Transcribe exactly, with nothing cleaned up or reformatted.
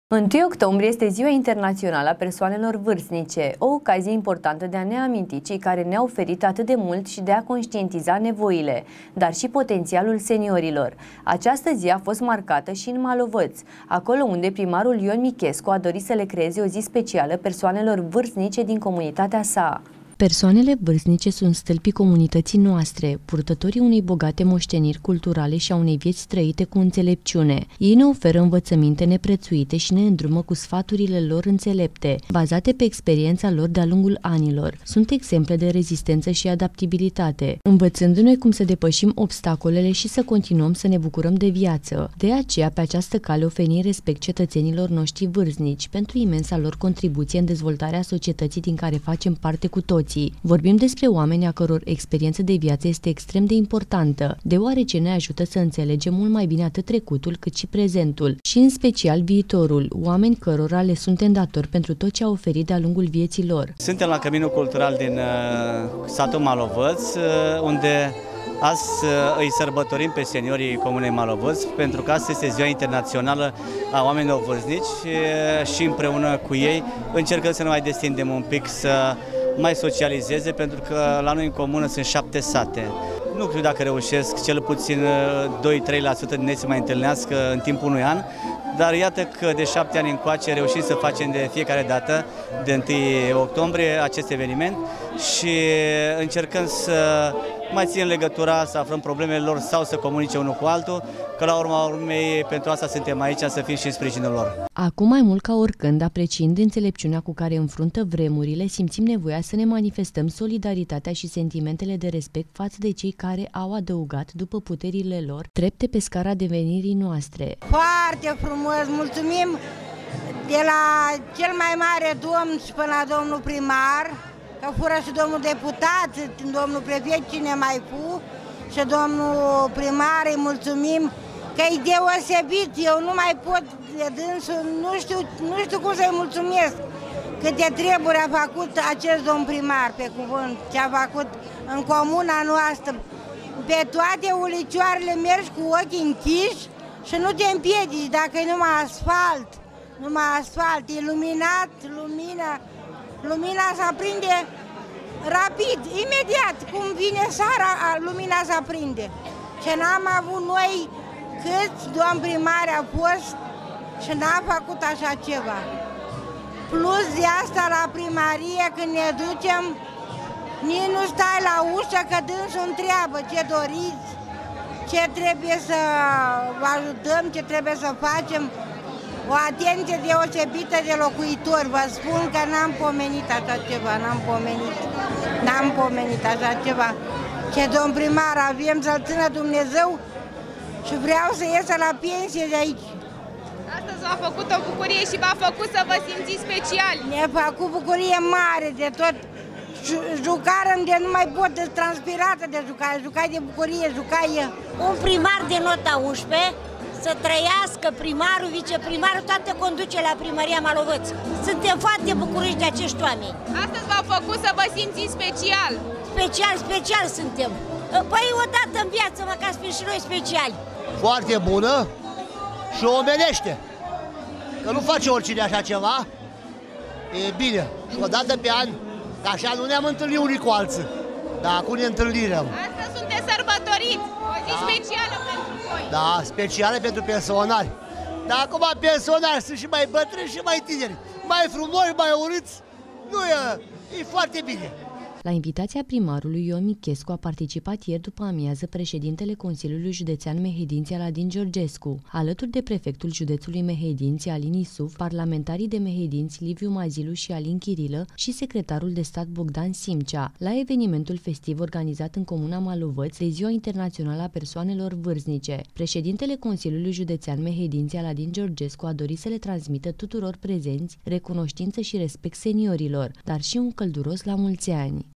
întâi octombrie este Ziua Internațională a Persoanelor Vârstnice, o ocazie importantă de a ne aminti cei care ne-au oferit atât de mult și de a conștientiza nevoile, dar și potențialul seniorilor. Această zi a fost marcată și în Malovăț, acolo unde primarul Ion Michescu a dorit să le creeze o zi specială persoanelor vârstnice din comunitatea sa. Persoanele vârstnice sunt stâlpii comunității noastre, purtătorii unei bogate moșteniri culturale și a unei vieți trăite cu înțelepciune. Ei ne oferă învățăminte neprețuite și ne îndrumă cu sfaturile lor înțelepte, bazate pe experiența lor de-a lungul anilor. Sunt exemple de rezistență și adaptabilitate, învățându-ne cum să depășim obstacolele și să continuăm să ne bucurăm de viață. De aceea, pe această cale oferim respect cetățenilor noștri vârstnici pentru imensa lor contribuție în dezvoltarea societății din care facem parte cu toți. Vorbim despre oameni a căror experiență de viață este extrem de importantă, deoarece ne ajută să înțelegem mult mai bine atât trecutul cât și prezentul și în special viitorul, oameni cărora le suntem datori pentru tot ce au oferit de-a lungul vieții lor. Suntem la Căminul Cultural din uh, satul Malovăț, uh, unde azi uh, îi sărbătorim pe seniorii Comunei Malovăț, pentru că astăzi este Ziua Internațională a Oamenilor Vârstnici uh, și împreună cu ei încercăm să ne mai destindem un pic, să mai socializeze, pentru că la noi în comună sunt șapte sate. Nu știu dacă reușesc cel puțin doi-trei la sută din ei să mai întâlnească în timpul unui an, dar iată că de șapte ani încoace reușim să facem de fiecare dată, de întâi octombrie, acest eveniment și încercăm să mai ținem legătura, să aflăm problemele lor sau să comunice unul cu altul, că la urma urmei pentru asta suntem aici, să fim și în sprijinul lor. Acum mai mult ca oricând, apreciind înțelepciunea cu care înfruntă vremurile, simțim nevoia să ne manifestăm solidaritatea și sentimentele de respect față de cei care au adăugat, după puterile lor, trepte pe scara devenirii noastre. Foarte frumos, mulțumim de la cel mai mare domn și până la domnul primar, că fură și domnul deputat, domnul prefect, cine mai fu, și domnul primar, îi mulțumim că e deosebit, eu nu mai pot de dânsul, nu știu, nu știu cum să-i mulțumesc, câte treburi a făcut acest domn primar, pe cuvânt, ce a făcut în comuna noastră. Pe toate ulicioarele mergi cu ochii închiși și nu te împiedici, dacă e numai asfalt, numai asfalt, iluminat, lumină, lumina se aprinde rapid, imediat, cum vine seara, lumina se aprinde. Și n-am avut noi câți domn primari a fost și n-a făcut așa ceva. Plus de asta la primărie, când ne ducem, nici nu stai la ușă, că dânsul întreabă ce doriți, ce trebuie să vă ajutăm, ce trebuie să facem. O atenție deosebită de locuitori. Vă spun că n-am pomenit așa ceva, n-am pomenit, n-am pomenit așa ceva. Ce domn primar avem, să-l țină Dumnezeu și vreau să iesă la pensie de aici. Astăzi v-a făcut o bucurie și v-a făcut să vă simțiți special. Ne-a făcut bucurie mare de tot. Jucară de nu mai pot, de transpirată de jucare, jucai de bucurie, jucai. Un primar de nota unsprezece, să trăiască primarul, viceprimarul, toată conduce la primăria Malovăț. Suntem foarte bucuroși de acești oameni. Astăzi v-au făcut să vă simțiți special. Special, special suntem. Păi odată în viață, măcar să fim și noi speciali. Foarte bună și omenește. Că nu face oricine așa ceva. E bine. Și odată pe an, că așa nu ne-am întâlnit unii cu alții. Dar acum ne întâlnirăm. Astăzi sunteți sărbătorit. O zi da. specială pentru voi. Da, specială pentru pensionari. Dar acum pensionari sunt și mai bătrâni și mai tineri. Mai frumoși, mai urâți. Nu e, e foarte bine. La invitația primarului Ion Michescu a participat ieri după amiază președintele Consiliului Județean Mehedinți Aladin Georgescu, alături de prefectul județului Mehedinți Alin Isuf, parlamentarii de Mehedinți Liviu Mazilu și Alin Chirilă și secretarul de stat Bogdan Simcea, la evenimentul festiv organizat în comuna Malovăț de Ziua Internațională a Persoanelor Vârstnice. Președintele Consiliului Județean Mehedinți Aladin Georgescu a dorit să le transmită tuturor prezenți recunoștință și respect seniorilor, dar și un călduros la mulți ani.